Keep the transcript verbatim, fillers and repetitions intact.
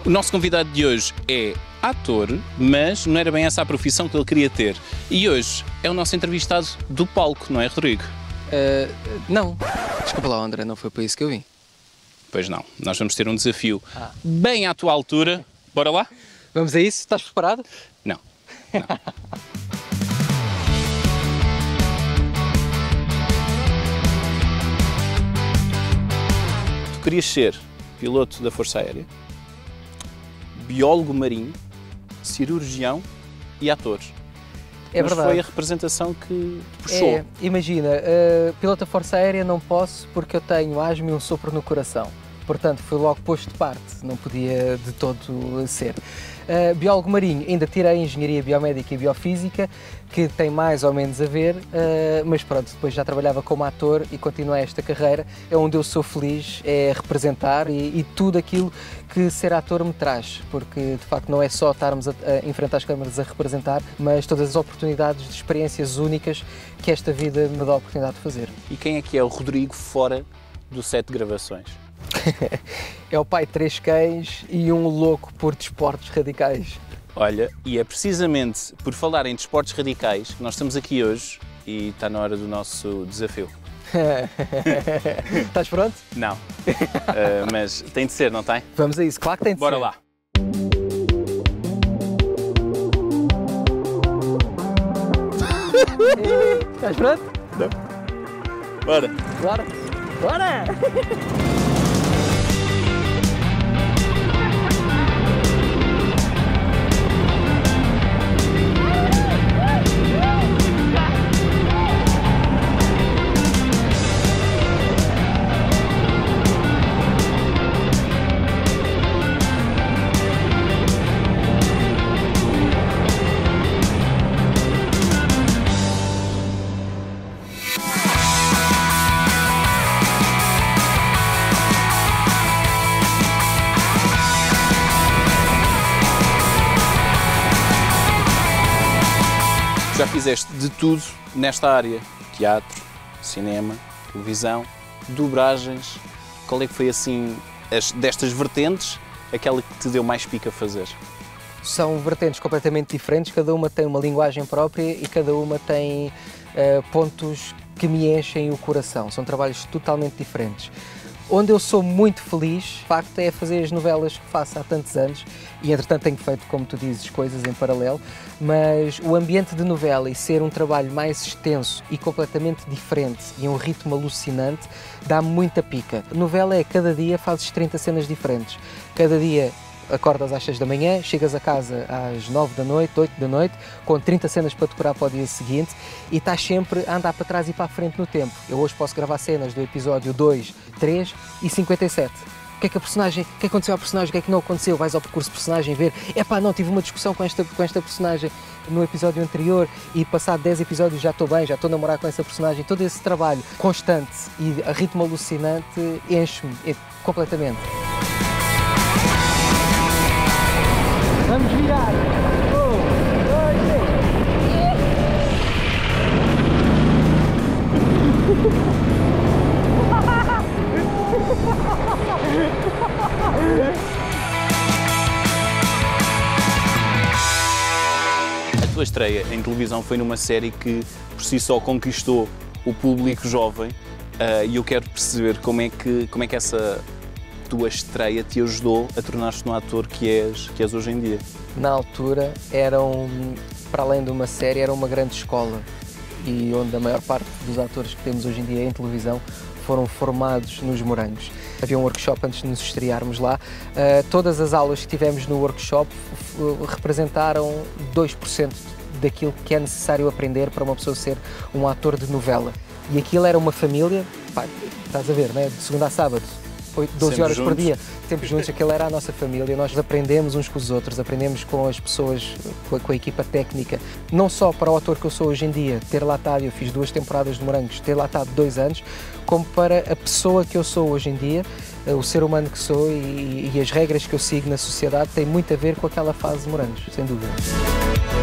O nosso convidado de hoje é ator, mas não era bem essa a profissão que ele queria ter. E hoje é o nosso entrevistado do palco, não é, Rodrigo? Uh, não. Desculpa lá, André, não foi para isso que eu vim. Pois não. Nós vamos ter um desafio ah. bem à tua altura. Bora lá? Vamos a isso? Estás preparado? Não. Não. Tu querias ser piloto da Força Aérea, biólogo marinho, cirurgião e ator. É Mas verdade. Foi a representação que te puxou. É, imagina, uh, piloto da Força Aérea não posso porque eu tenho asma e um sopro no coração. Portanto, fui logo posto de parte, não podia de todo ser. Uh, biólogo marinho, ainda tirei Engenharia Biomédica e Biofísica, que tem mais ou menos a ver, uh, mas pronto, depois já trabalhava como ator e continuei esta carreira. É onde eu sou feliz, é representar e, e tudo aquilo que ser ator me traz, porque de facto não é só estarmos a, a enfrentar as câmaras a representar, mas todas as oportunidades de experiências únicas que esta vida me dá a oportunidade de fazer. E quem é que é o Rodrigo fora do set de gravações? É o pai de três cães e um louco por desportos radicais. Olha, e é precisamente por falar em desportos radicais que nós estamos aqui hoje e está na hora do nosso desafio. Estás pronto? Não, uh, mas tem de ser, não tem? Vamos a isso, claro que tem de Bora ser. Bora lá. Estás pronto? Não. Bora. Bora. Bora! Já fizeste de tudo nesta área, teatro, cinema, televisão, dobragens. Qual é que foi assim, as, destas vertentes, aquela que te deu mais pica a fazer? São vertentes completamente diferentes, cada uma tem uma linguagem própria e cada uma tem uh, pontos que me enchem o coração. São trabalhos totalmente diferentes. Onde eu sou muito feliz, de facto, é fazer as novelas que faço há tantos anos e, entretanto, tenho feito, como tu dizes, coisas em paralelo, mas o ambiente de novela e ser um trabalho mais extenso e completamente diferente e um ritmo alucinante dá-me muita pica. Novela é, cada dia fazes trinta cenas diferentes, cada dia acordas às seis da manhã, chegas a casa às nove da noite, oito da noite, com trinta cenas para decorar para o dia seguinte e estás sempre a andar para trás e para a frente no tempo. Eu hoje posso gravar cenas do episódio dois, três e cinquenta e sete. O que é que a personagem, o que aconteceu à personagem, o que é que não aconteceu? Vais ao percurso de personagem ver, epá, não, tive uma discussão com esta, com esta personagem no episódio anterior e passado dez episódios já estou bem, já estou a namorar com essa personagem. Todo esse trabalho constante e a ritmo alucinante enche-me completamente. Vamos virar! Um, dois, A tua estreia em televisão foi numa série que por si só conquistou o público jovem uh, e eu quero perceber como é que, como é que essa tua estreia te ajudou a tornar-te no ator que és, que és hoje em dia. Na altura, era um, para além de uma série, era uma grande escola e onde a maior parte dos atores que temos hoje em dia em televisão foram formados nos Morangos. Havia um workshop antes de nos estrearmos lá. Uh, todas as aulas que tivemos no workshop representaram dois por cento daquilo que é necessário aprender para uma pessoa ser um ator de novela. E aquilo era uma família, pá, estás a ver, né? De segunda a sábado. doze horas por dia, sempre juntos, aquela era a nossa família, nós aprendemos uns com os outros, aprendemos com as pessoas, com a, com a equipa técnica, não só para o ator que eu sou hoje em dia, ter lá estado, eu fiz duas temporadas de Morangos, ter lá estado dois anos, como para a pessoa que eu sou hoje em dia, o ser humano que sou e, e as regras que eu sigo na sociedade têm muito a ver com aquela fase de Morangos, sem dúvida.